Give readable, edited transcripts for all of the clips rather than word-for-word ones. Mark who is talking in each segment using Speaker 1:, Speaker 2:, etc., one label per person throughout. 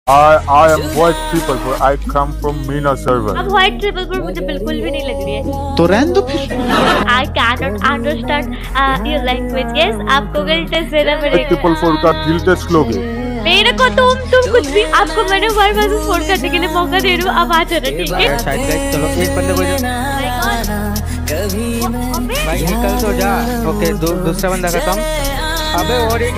Speaker 1: I am white triple four. I come from Mina server.
Speaker 2: अब white triple four मुझे बिल्कुल भी नहीं लग रही है।
Speaker 3: तो रहने दो फिर।
Speaker 2: I cannot understand your language. Yes, आपको गिल टेस्ट देना पड़ेगा।
Speaker 1: ट्रिपल फोर का गिल टेस्ट लोगे?
Speaker 2: मेरे को तुम कुछ भी, आपको मैंने 1 vs 4 करने के लिए मौका दे रही हूँ, अब आ जाना, ठीक है?
Speaker 3: चलो एक बंदे को भाई निकल तो जा। ओके दूसरा बंदा खत्म। अबे और एक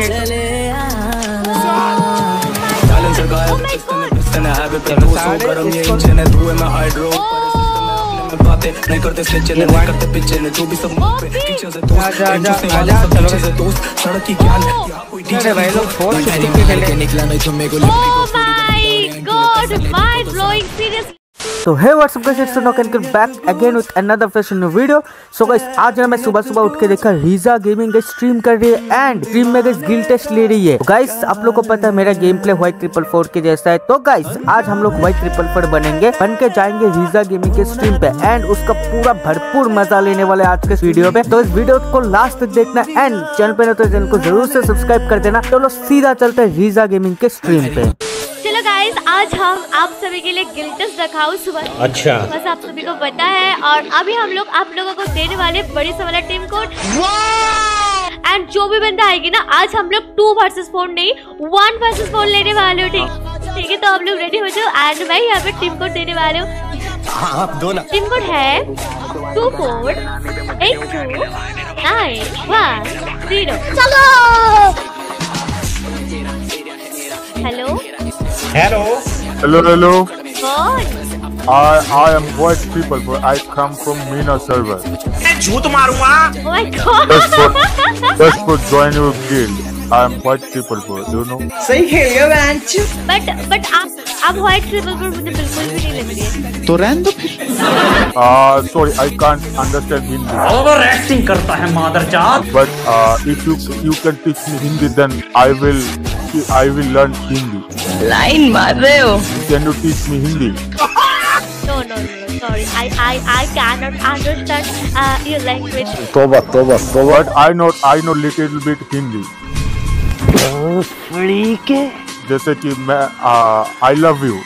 Speaker 4: नहीं करते स्केच नहीं करते पिक्चर ने जो भी सब पीछे से दोस्त सड़क की क्या
Speaker 3: अरे भाई लोग फोन शूटिंग पे खेले
Speaker 4: निकला नहीं तो मेरे को
Speaker 2: Oh my God, mind blowing, seriously.
Speaker 5: तो hey what's up guys, it's knock and back again with another fresh new video. So guys आज ना मैं सुबह उठ के देखा रीजा गेमिंग गाइस स्ट्रीम कर रही है एंड स्ट्रीम में गाइस गिल टेस्ट ले रही है। गाइस आप लोग को पता है मेरा game play white triple four के जैसा है, तो गाइस आज हम लोग व्हाइट ट्रिपल फोर बन के जाएंगे रीजा गेमिंग के स्ट्रीम पे एंड उसका पूरा भरपूर मजा लेने वाले आज के वीडियो में। तो इस वीडियो को लास्ट तक देखना एंड चैनल पे न तो चैनल को जरूर से सब्सक्राइब कर देना। चलो सीधा चलते हैं रीजा गेमिंग के स्ट्रीम पे।
Speaker 2: चलो गाइस, आज हम आप सभी के लिए गिल टेस्ट रखा हूँ सुबह। अच्छा, बस आप सभी को पता है। और अभी हम लोग आप लोगों को देने वाले बड़ी से वाला टीम कोड एंड जो भी बंदा आएगी ना, आज हम लोग 2 vs 4 नहीं 1 vs 4 लेने वाले हो, ठीक है? तो आप लोग रेडी हो जाओ एंड मैं यहाँ पे टीम कोड देने वाले हूँ। टीम कोड है 24829110। चलो
Speaker 1: Hello.
Speaker 2: कौन?
Speaker 1: I am white triple four. I come from Mina server.
Speaker 4: झूठ मारूंगा।
Speaker 2: Oh my God.
Speaker 1: Just for join your guild. I am white triple four. Do you know?
Speaker 4: सही खेलियो बेंच।
Speaker 2: बट आप व्हाइट ट्रिपल फोर मुझे बिल्कुल भी नहीं लग रही है।
Speaker 3: तो रहने दो फिर।
Speaker 1: Sorry, I can't understand Hindi.
Speaker 6: Over acting करता है मादरजात।
Speaker 1: But if you can teach me Hindi, then I will learn Hindi.
Speaker 7: Line मार रहे हो।
Speaker 1: Can you teach me Hindi?
Speaker 2: No, sorry. I cannot understand your language.
Speaker 1: तोबा। But I know little bit Hindi. जैसे कि मैं I love you.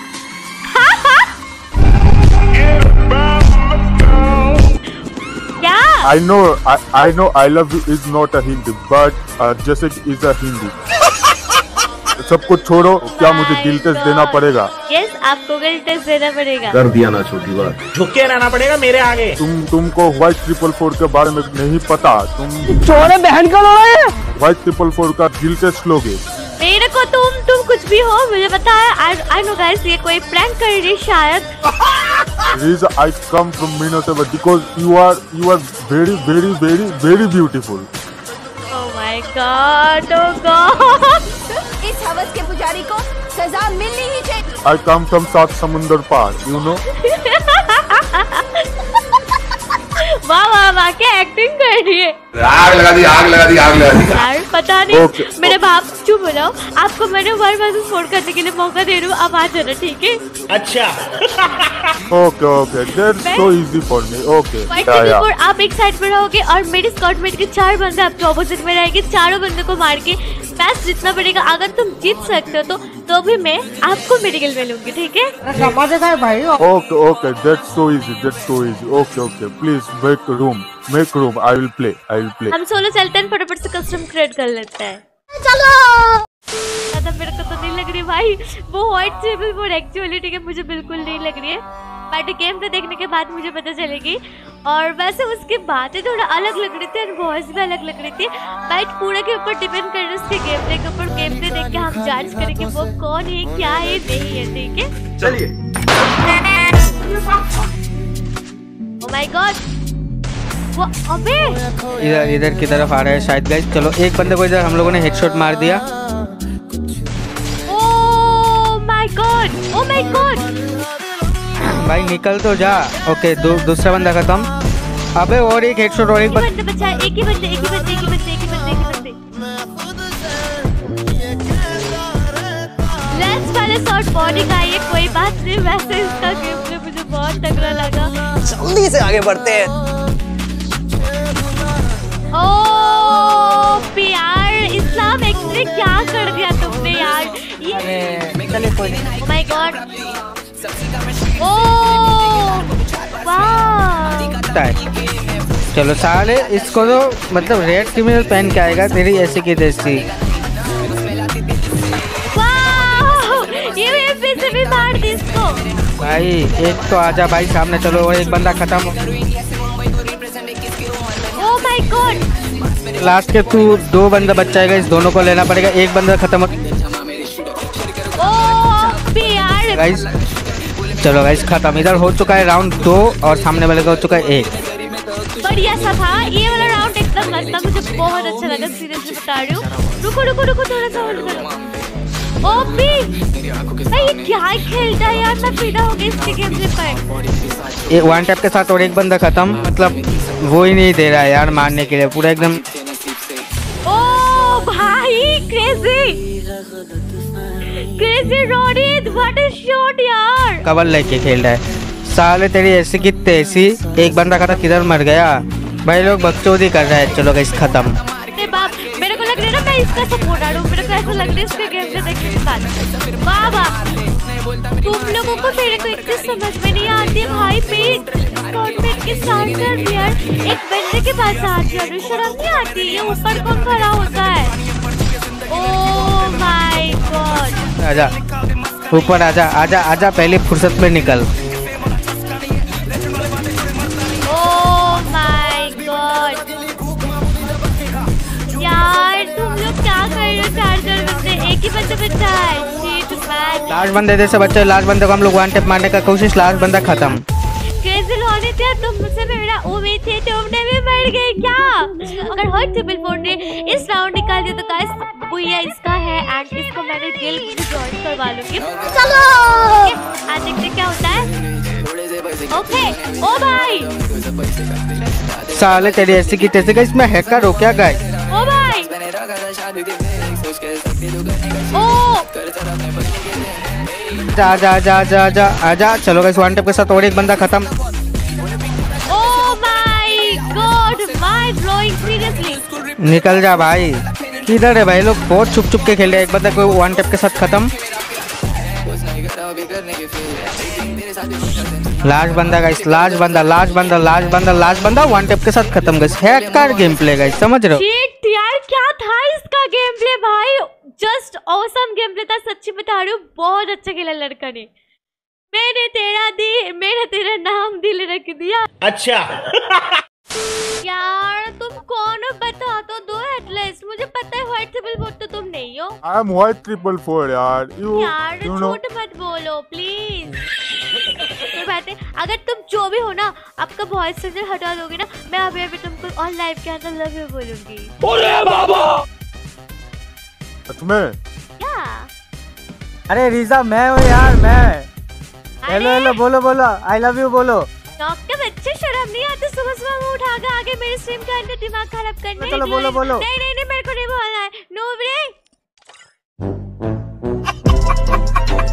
Speaker 2: क्या?
Speaker 1: I know I love you is not a Hindi, but जैसे कि is a Hindi. सब कुछ छोड़ो, क्या मुझे गिल टेस्ट देना पड़ेगा?
Speaker 2: Yes, आपको गिल टेस्ट देना पड़ेगा।
Speaker 6: कर दिया ना छोटी बात। झुके रहना पड़ेगा मेरे आगे।
Speaker 1: तुमको व्हाइट ट्रिपल फोर के बारे में नहीं पता। तुम
Speaker 5: छोड़े बहन का लोड़ा है।
Speaker 1: व्हाइट ट्रिपल फोर का गिल टेस्ट लोगे?
Speaker 2: मेरे को तुम कुछ भी हो, मुझे पता है। I know guys, ये कोई प्रैंक कर रही है शायद।
Speaker 1: Riza, I come from Mina server because you are very beautiful.
Speaker 2: Oh my God, oh God.
Speaker 7: इस हवस के पुजारी को सजा मिलनी ही चाहिए।
Speaker 1: I come from सात समुंदर पार, you know?
Speaker 2: वाह, क्या एक्टिंग कर रही है।
Speaker 4: आग लगा दी।
Speaker 2: यार पता नहीं।
Speaker 1: Okay.
Speaker 2: मेरे बाप चुप हो जाओ, आपको मैंने 1 vs 4 करने के लिए मौका दे रही हूँ, अब आ जाना, ठीक है?
Speaker 6: अच्छा।
Speaker 1: Okay, that's so easy for me. Okay.
Speaker 2: White triple four आप एक साइड पे रहोगे और मेरे स्क्वाड मेट के 4 बंदे आपके ऑपोजिट में रहेंगे। चारों बंदों को मार के मैच जीतना पड़ेगा। अगर तुम जीत सकते हो तो भी मैं आपको मेडिकल में लूंगी, ठीक है?
Speaker 1: Okay, that's so easy. Okay, please make room. I will play.
Speaker 2: हम सोलो चलते हैं, फटाफट से कस्टम क्रिएट कर लेते हैं। चलो। मेरे को तो नहीं लग रही भाई वो व्हाइट ट्रिपल फोर एक्चुअली, ठीक है? मुझे बिल्कुल नहीं लग रही है, बट गेम पे देखने के बाद मुझे पता चलेगी। और वैसे उसकी बातें थोड़ा अलग लग रही थी और वॉइस भी अलग लग रही थी, बट पूरे के ऊपर डिपेंड कर रहा है उसके गेम प्ले के ऊपर। गेम प्ले देख के हम जज करेंगे वो कौन है, क्या है, नहीं है, ठीक है?
Speaker 4: चलिए।
Speaker 2: ओह माय गॉड, वो अबे
Speaker 3: इधर की तरफ आ रहा है शायद गाइस। चलो एक बंदे को इधर हम लोगों ने हेडशॉट मार दिया।
Speaker 2: ओह माय गॉड
Speaker 3: भाई निकल तो जा। ओके दूसरा बंदा खत्म। अबे और एक हेडशॉट और एक
Speaker 2: बंदे बचा है। एक ही बंदे। लेट्स पहले शॉट बॉडी का ये कोई बात नहीं, वैसे इसका गेम प्ले मुझे बहुत तगड़ा लगा।
Speaker 4: जल्दी से आगे बढ़ते हैं।
Speaker 2: ओ यार, इस्लाम एक्चुअली क्या कर दिया तुमने यार? ये
Speaker 5: चले कोई नहीं।
Speaker 2: Oh my God. ओह वाह।
Speaker 3: चलो साले इसको तो मतलब रेड क्रिमिनल पहन के आएगा तेरी ऐसी की तैसी।
Speaker 2: ये फिर से भी मार दी इसको।
Speaker 3: भाई एक तो आजा भाई सामने, चलो और एक बंदा खत्म।
Speaker 2: Oh my God.
Speaker 3: लास्ट के तू 2 बंदा बच जाएगा, इस दोनों को लेना पड़ेगा, एक बंदा खत्म।
Speaker 2: यार
Speaker 3: गाइस चलो गाइस खत्म, इधर हो चुका है राउंड 2 और सामने वाले का हो चुका है 1।
Speaker 2: बढ़िया सा था ये वाला राउंड, एकदम मस्त था, मुझे बहुत अच्छा लगा, सीरियसली बता रही हूँ। रुको थोड़ा सा होल्ड करो। ओपी भाई ये क्या खेलता है यार, मैं फिदा हो गई इसके गेम प्ले पर।
Speaker 3: एक वन टैप के साथ और एक बंदा खत्म, मतलब वो ही नहीं दे रहा है यार मारने के लिए, पूरा एकदम।
Speaker 2: ओ भाई crazy Ronit, what a shot यार।
Speaker 3: कवर लेके खेल रहा है साले, तेरी ऐसी की तैसी। एक बंदा खत्म, किधर मर गया भाई, लोग बकचोदी कर रहे हैं। चलो गाइस खत्म।
Speaker 2: अरे बाप, मेरे को लग रहा है ना मैं इसका सपोर्ट आ रहा हूँ, मेरे को ऐसा लग रहा है इसके गेम से देखने के बाद। वाह वाह, तुम लोगों को मेरे को एक चीज समझ में नहीं आती भाई, पेट के साथ कर यार, एक बंदे के पास आती है, शर्म नहीं आती, ये ऊपर कौन खड़ा होता है। ओह माय गॉड,
Speaker 3: आजा ऊपर, आजा आजा आजा, पहले फुर्सत में निकल।
Speaker 2: ओह माय गॉड यार, तुम लोग क्या कर रहे हो? 4 बंदे, एक ही बंदा बचा है। शिट मैन,
Speaker 3: लास्ट बंदे जैसे बच्चे, लास्ट बंदे को हम लोग वन टैप मारने का कोशिश, लास्ट बंदा खत्म।
Speaker 2: क्रेजी होने थे तुम, मुझसे मेरा उम्मीद थी, तुमने भी मर गए क्या? अगर हॉट ट्रिपल 4 ने इस राउंड निकाल दिया तो गाइस भैया इसका है, एंड इसको मैंने गिल्ड में जॉइन करवा लूंगी। चलो आज देखते क्या होता है। ओके ओ भाई
Speaker 3: साले तेरी ऐसी की तैसी, गाइस मैं हैकर हो क्या गाइस?
Speaker 2: ओ भाई ओ
Speaker 3: आजा आजा आजा आजा आजा, चलो गाइस वन टैप के साथ और एक बंदा खत्म।
Speaker 2: Oh my god, mind blowing, seriously.
Speaker 3: निकल जा भाई, किधर है भाई, लोग बहुत छुप छुप के खेल रहे हैं। एक बंदा को वन टैप के साथ खत्म। लास्ट बंदा गाइस, लास्ट बंदा वन टैप के साथ खत्म guys. Hacker game play guys, समझ रहे हो?
Speaker 2: शिट यार, क्या था इसका गेम प्ले भाई, जस्ट ऑसम गेम प्ले था, सच्ची बता रही हूँ, बहुत अच्छा खेला लड़का ने। मैंने तेरा नाम दिल रख दिया।
Speaker 6: अच्छा
Speaker 2: यार तुम कौन हो, बता तो दो एटलीस्ट, मुझे पता है व्हाइट ट्रिपल 4 तो तुम नहीं हो।
Speaker 1: आई एम व्हाइट 444 यार।
Speaker 2: यार झूठ मत बोलो प्लीज। ये बात है, अगर तुम जो भी हो ना, आपका वॉइस सेंसर हटा दोगे ना, मैं अभी तुमको ऑन लाइव के अंदर लव यू बोलूंगी।
Speaker 6: अरे बाबा
Speaker 1: तुम्हें
Speaker 2: क्या?
Speaker 5: अरे रीजा मैं हूँ यार, मैं। हेलो बोलो आई लव यू बोलो।
Speaker 2: के बच्चे शर्म नहीं आती, सुबह सुबह मुंह उठा के आगे मेरे स्ट्रीम के अंदर दिमाग खराब करने।
Speaker 5: चलो बोलो।
Speaker 2: नहीं मेरे को नहीं बोलना है। No break.